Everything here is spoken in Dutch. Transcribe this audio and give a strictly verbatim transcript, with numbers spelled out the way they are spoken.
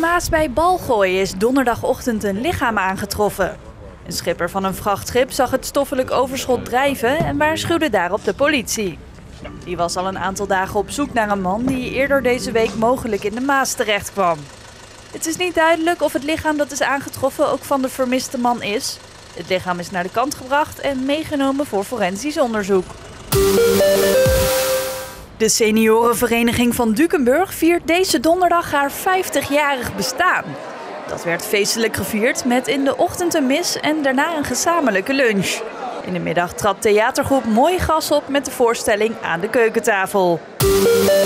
Maas bij Balgooi is donderdagochtend een lichaam aangetroffen. Een schipper van een vrachtschip zag het stoffelijk overschot drijven en waarschuwde daarop de politie. Die was al een aantal dagen op zoek naar een man die eerder deze week mogelijk in de Maas terecht kwam. Het is niet duidelijk of het lichaam dat is aangetroffen ook van de vermiste man is. Het lichaam is naar de kant gebracht en meegenomen voor forensisch onderzoek. De seniorenvereniging van Dukenburg viert deze donderdag haar vijftigjarig bestaan. Dat werd feestelijk gevierd met in de ochtend een mis en daarna een gezamenlijke lunch. In de middag trad theatergroep Mooi Gas op met de voorstelling Aan de Keukentafel.